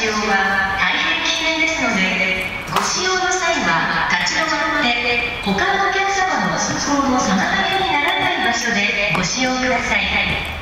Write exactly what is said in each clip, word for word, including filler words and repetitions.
使用は大変危険ですので、ご使用の際は立ち止まって他のお客様の通行の妨げにならない場所でご使用ください。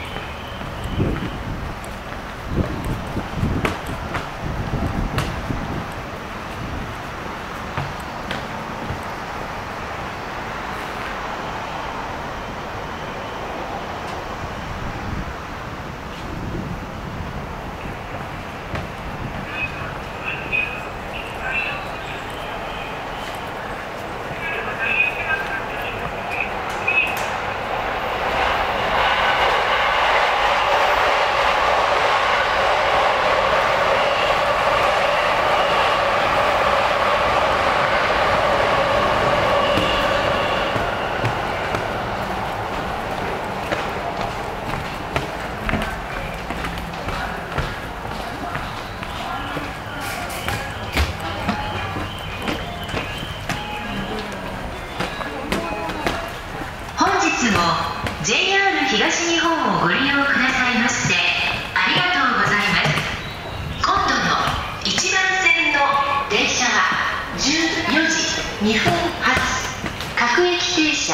ジェイアール 東日本をご利用くださいましてありがとうございます。今度のいちばん線の電車はじゅうよじにふん発各駅停車。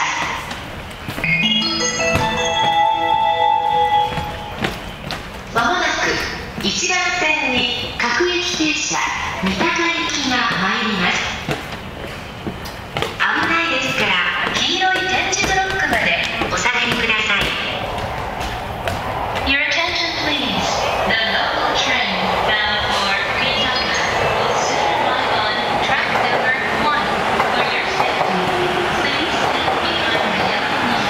まもなくいちばん線に各駅停車三鷹行きが参ります。危ないですから黄色い点字ブロックまでお下がりください。 Your attention please. The local train bound for Mitaka will soon arrive on track number one. For your safety, please stand behind the yellow line.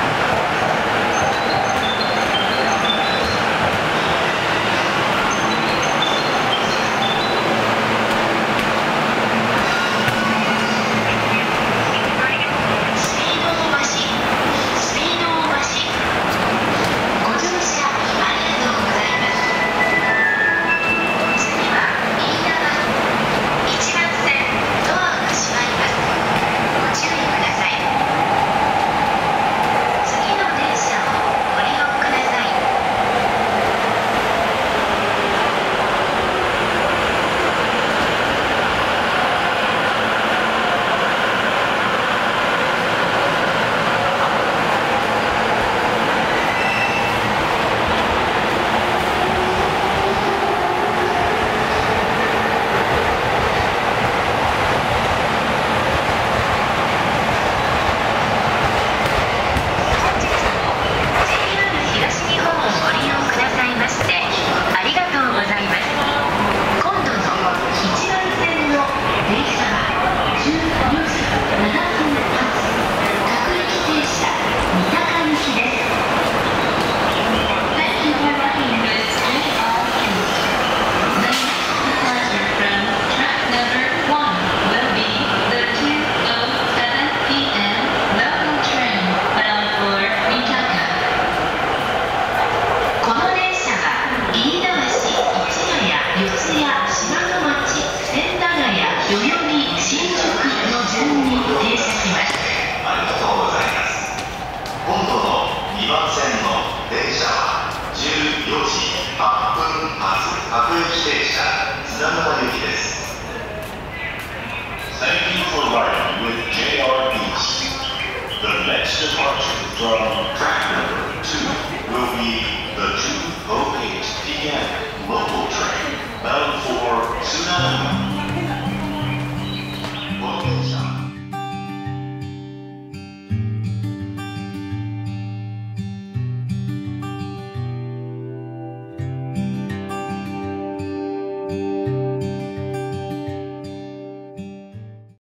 各駅停車津田沼行きです。 Thank you for riding with ジェイアール East. The next departure from track number two will be